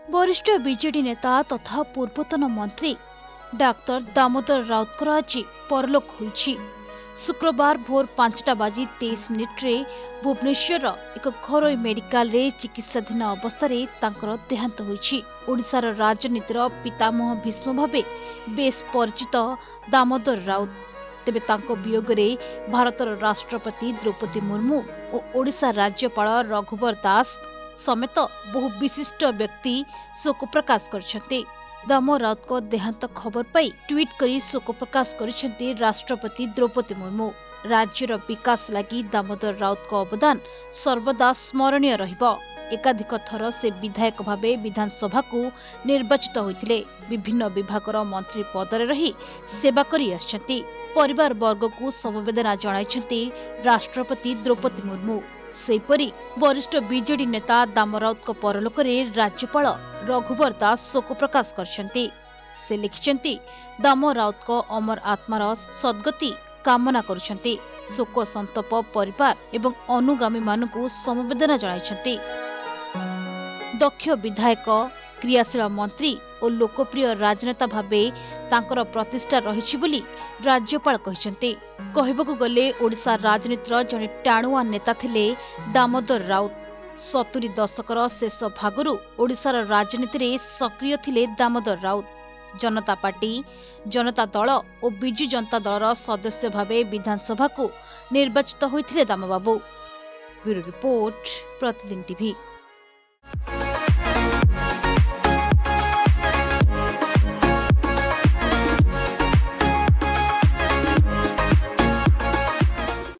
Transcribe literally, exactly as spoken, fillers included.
वरिष्ठ बीजेडी नेता तथा पूर्वतन मंत्री डाक्तर दामोदर राउतकर आज परलोक होइछि। शुक्रवार भोर पांचटा बाजी तेईस मिनिट्रे भुवनेश्वर एक घरोई मेडिकल रे चिकित्साधीन अवस्था तांकर देहांत होइछि। ओडिशार राजनीतिर पितामह भीष्म भावे बेस परिचित दामोदर राउत तेबे तांको वियोगरे भारतर राष्ट्रपति द्रौपदी मुर्मू और ओडिशा राज्यपाल रघुवर दास समेत बहु विशिष्ट व्यक्ति शोक प्रकाश करछन्ते। दामो राउत को देहांत खबर पाई ट्वीट करी शोक प्रकाश करछन्ते राष्ट्रपति द्रौपदी मुर्मू। राज्यर विकास लागि दामोदर राउत को अवदान सर्वदा स्मरणीय रहिबो। एकाधिक थर से विधायक भावे विधानसभा को निर्वाचित होइतिले। विभिन्न विभागर मंत्री पदरे रही सेवा करी आछन्ति। परिवार वर्ग को समवेदना जणाइछन्ति राष्ट्रपति द्रौपदी मुर्मू। सेपरी वरिष्ठ बीजेडी नेता दाम राउत को परलोकरे राज्यपाल रघुवर दास शोक प्रकाश करछन्ति। से लिखिछन्ति दाम राउत को अमर आत्मार सद्गति कामना करुछन्ति। शोक संतप परिवार एवं अनुगामी मानकु समवेदना जणाइछन्ति। दक्ष विधायक क्रियाशील मंत्री और लोकप्रिय राजनेता भावे तांकर प्रतिष्ठा रहिछि बोली राज्यपाल कहिसन्ते। कहबकु गले ओडिशा राजनीतिर जने टाणुआ नेता थिले दामोदर राउत। सत्तरी दशकर शेष भागरु ओडिशार राजनीति रे सक्रिय थिले दामोदर राउत। जनता पार्टी, जनता दल और बिजु जनता दलर सदस्य भावे विधानसभा को निर्वाचित होइथिले Dambabu. Bureau report, Pratidin TV.